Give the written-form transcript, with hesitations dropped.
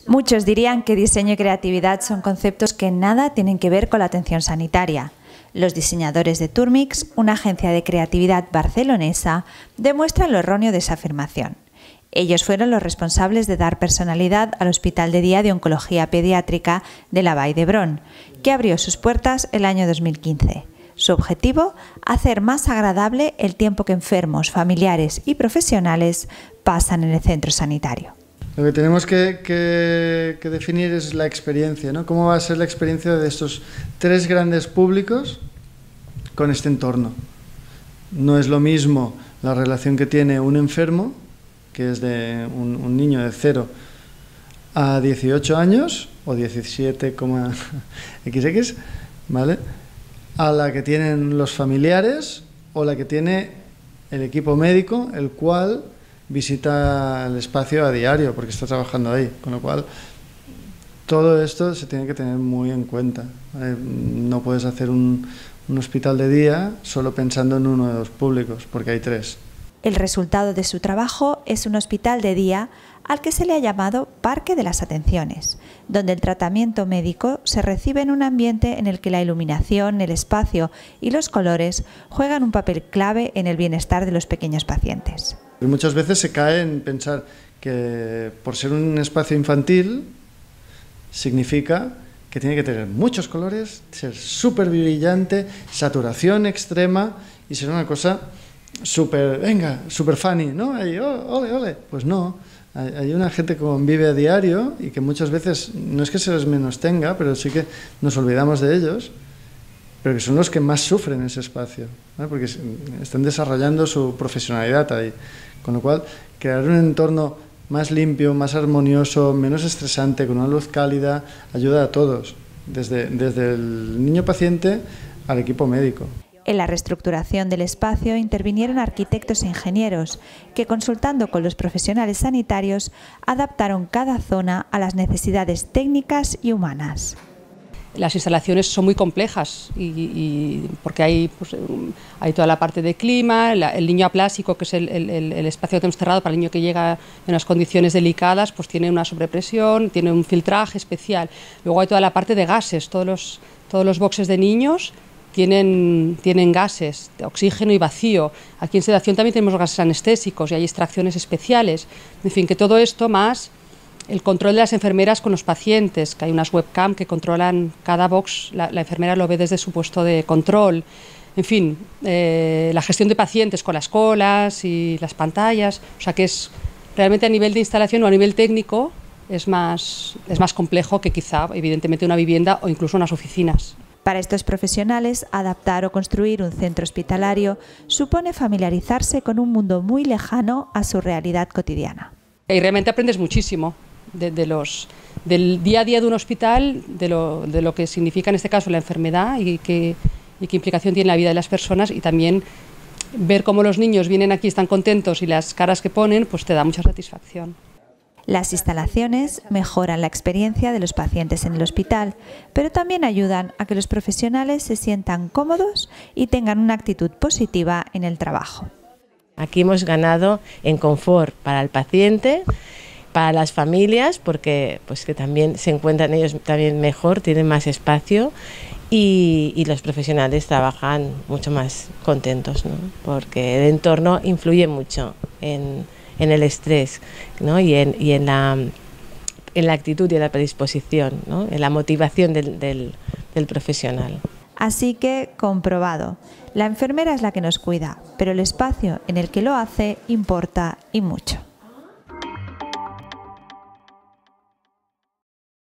Muchos dirían que diseño y creatividad son conceptos que nada tienen que ver con la atención sanitaria. Los diseñadores de Turmix, una agencia de creatividad barcelonesa, demuestran lo erróneo de esa afirmación. Ellos fueron los responsables de dar personalidad al Hospital de Día de Oncología Pediátrica de la Vall d'Hebron, que abrió sus puertas el año 2015. Su objetivo, hacer más agradable el tiempo que enfermos, familiares y profesionales pasan en el centro sanitario. Lo que tenemos que definir es la experiencia, ¿no? ¿Cómo va a ser la experiencia de estos tres grandes públicos con este entorno? No es lo mismo la relación que tiene un enfermo, que es de un niño de 0 a 18 años, o 17,xx, ¿vale?, a la que tienen los familiares o la que tiene el equipo médico, el cual visita el espacio a diario porque está trabajando ahí, con lo cual todo esto se tiene que tener muy en cuenta, ¿vale? No puedes hacer un hospital de día solo pensando en uno de los públicos, porque hay tres. El resultado de su trabajo es un hospital de día al que se le ha llamado Parque de las Atenciones, donde el tratamiento médico se recibe en un ambiente en el que la iluminación, el espacio y los colores juegan un papel clave en el bienestar de los pequeños pacientes. Muchas veces se cae en pensar que por ser un espacio infantil significa que tiene que tener muchos colores, ser súper brillante, saturación extrema y ser una cosa súper, venga, súper funny, ¿no? Ahí, oh, ole, ole. Pues no, hay una gente que convive a diario y que muchas veces no es que se les menos tenga, pero sí que nos olvidamos de ellos, pero que son los que más sufren ese espacio, ¿no? Porque están desarrollando su profesionalidad ahí. Con lo cual, crear un entorno más limpio, más armonioso, menos estresante, con una luz cálida, ayuda a todos, desde el niño paciente al equipo médico. En la reestructuración del espacio intervinieron arquitectos e ingenieros que, consultando con los profesionales sanitarios, adaptaron cada zona a las necesidades técnicas y humanas. Las instalaciones son muy complejas porque hay toda la parte de clima, el niño aplásico, que es el espacio que tenemos cerrado para el niño que llega en unas condiciones delicadas, pues tiene una sobrepresión, tiene un filtraje especial. Luego hay toda la parte de gases, todos los boxes de niños tienen gases, de oxígeno y vacío. Aquí en sedación también tenemos gases anestésicos y hay extracciones especiales. En fin, que todo esto más el control de las enfermeras con los pacientes, que hay unas webcam que controlan cada box, la enfermera lo ve desde su puesto de control. En fin, la gestión de pacientes con las colas y las pantallas, o sea que es realmente a nivel de instalación o a nivel técnico es más complejo que quizá evidentemente una vivienda o incluso unas oficinas. Para estos profesionales, adaptar o construir un centro hospitalario supone familiarizarse con un mundo muy lejano a su realidad cotidiana. Y realmente aprendes muchísimo del día a día de un hospital, de lo que significa en este caso la enfermedad y qué implicación tiene en la vida de las personas, y también ver cómo los niños vienen aquí, están contentos y las caras que ponen, pues te da mucha satisfacción. Las instalaciones mejoran la experiencia de los pacientes en el hospital, pero también ayudan a que los profesionales se sientan cómodos y tengan una actitud positiva en el trabajo. Aquí hemos ganado en confort para el paciente, para las familias, porque pues que también se encuentran ellos también mejor, tienen más espacio, y los profesionales trabajan mucho más contentos, ¿no? Porque el entorno influye mucho en el estrés, ¿no? y en la actitud y en la predisposición, ¿no? En la motivación del profesional. Así que, comprobado, la enfermera es la que nos cuida, pero el espacio en el que lo hace importa y mucho.